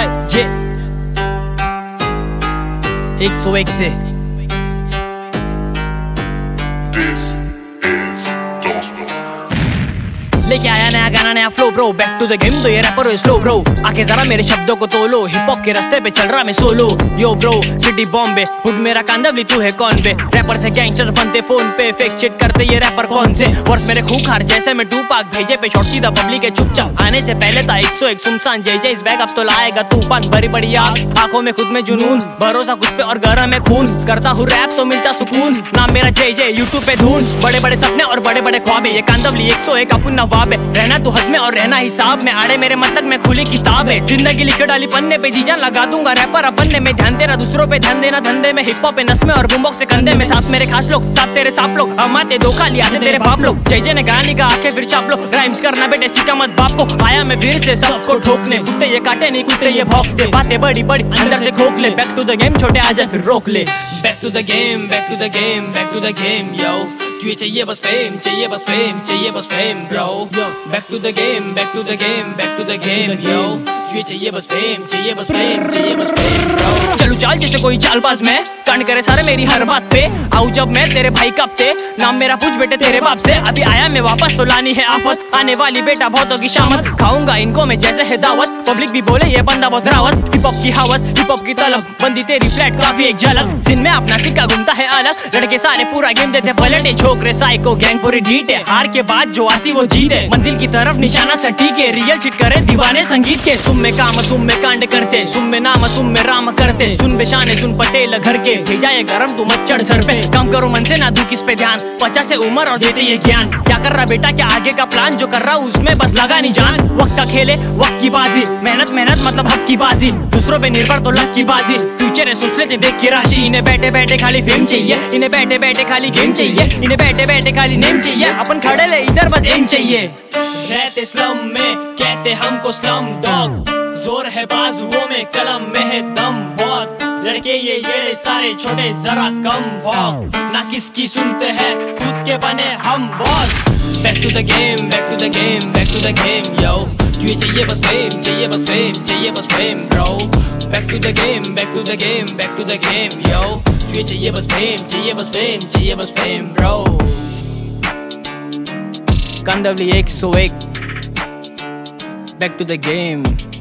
ये 101 से लेके आया नया गाना नया flow bro, back to the game तो ये रैपर हो स्लो ब्रो, आके जरा मेरे शब्दों को तोलो, हिप हॉप के रास्ते पे चल रहा मैं solo. Yo bro city Bombay hood मेरा कांदवली तू है कौन बे, रैपर से गैंगस्टर बनते फोन पे, फेक चिट करते ये रैपर कौन से, वर्ष मेरे खूंखार जैसे मैं टूपाक, भेजे पे शॉट सीधा पब्लिक है चुपचाप, आने से पहले था 101 सुनसान, जय जय इस बैग अब तो लाएगा तूफान, बड़ी बड़ी आग आंखों में खुद में जुनून, भरोसा खुद पे और गरम में खून, करता हूँ रैप तो मिलता सुकून, नाम मेरा जय जय यूट्यूब पे धून, बड़े बड़े सपने और बड़े बड़े ख्वाब है, ये कांदवली 101 अपन नवाब है, रहना तू हद में और रहना हिसाब में, आड़े मेरे मतलब में खुली किताब है, जिंदगी लिख डाली पन्ने पे, जी जान लगा दूंगा रैपर अब बनने में, ध्यान तेरा दूसरों पे ध्यान देना धंधे में, हिप हॉप पे नस में और बूमबॉक्स से कंधे में, साथ मेरे खास लोग साथ तेरे साप लोग, अमाते धोखा लिया थे तेरे बाप लोग, जय जय ने गाना लिखा आके फिर चाप लो, राइम्स करना बेटे सीखा मत बाप को, आया मैं वीर से सबको ठोकने, कुत्ते ये काटे नहीं कुत्ते ये भौंकते, बातें बड़ी बड़ी अंदर से खोख ले, बैक टू द गेम छोटे आजा फिर रोक ले, back to the game back to the game back to the game yo, तुझे चाहिए बस फेम चाहिए बस फेम चाहिए बस fame bro, back to the game back to the game back to the game yo, तुझे चाहिए बस फेम चाहिए बस फेम चाहिए बस फेम ब्रो, चलू चाल जैसे कोई चालबाज में, कांड करे सारे मेरी हर बात पे, आऊ जब मैं तेरे भाई कब थे, नाम मेरा पूछ बेटे तेरे बाप से, अभी आया मैं वापस तो लानी है आफत, आने वाली बेटा बहुतों की शामत, खाऊंगा इनको मैं जैसे है दावत, पब्लिक भी बोले ये बंदा बहुत रावत, हिप हॉप की हवस हिप हॉप की तलब, बंदी तेरी फ्लैट काफी एक झलक, जिनमें अपना सिक्का घूमता है अलग, लड़के सारे पूरा गेम देते पलटे, छोकरे साइको गैंग पूरी ढीट है, हार के बाद जो आती वो जीत है, मंजिल की तरफ निशाना सटीक है, रियल चिट करे दीवाने संगीत के, सुन में काम सुन में कांड करते, सुन में नाम सुन में राम करते, सुन बेशाने सुन पटेल घर के, भेजा ये गरम तू मत चढ़ सर पे, काम करो मन से ना दू किस पे ध्यान, 50 से उम्र और देते ये ज्ञान, क्या कर रहा बेटा क्या आगे का प्लान, जो कर रहा हूँ उसमें बस लगा नहीं जान, वक्त का खेले वक्त की बाजी, मेहनत मेहनत मतलब हक की बाजी, दूसरों पे निर्भर तो लक की बाजी, फ्यूचर है सोच लेते देख के राशि, इन्हें बैठे बैठे खाली फेम चाहिए, इन्हें बैठे बैठे खाली गेम चाहिए, इन्हें बैठे बैठे खाली नेम चाहिए, अपन खड़े ले इधर बस एम चाहिए, रहते स्लम में कहते हमको स्लम डॉग, जोर है बाजुओं में कलम में है दम बहुत, लड़के ये सारे छोटे जरा कम भौंक, ना किसकी सुनते हैं खुद के बने हम boss, back to the game back to the game back to the game yo, तुझे चाहिए बस फेम चाहिए बस फेम चाहिए बस fame bro, back to the game back to the game back to the game yo, तुझे चाहिए बस फेम चाहिए बस फेम चाहिए बस fame bro, Kandivali 101 back to the game.